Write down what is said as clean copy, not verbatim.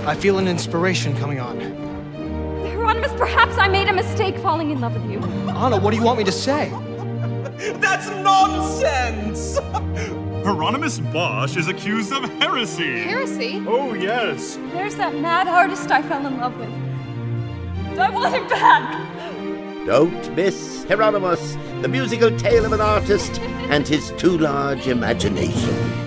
I feel an inspiration coming on. Hieronymus, perhaps I made a mistake falling in love with you. Anna, what do you want me to say? That's nonsense! Hieronymus Bosch is accused of heresy. Heresy? Oh, yes. There's that mad artist I fell in love with. I want him back! Don't miss Hieronymus, the musical tale of an artist and his too large imagination.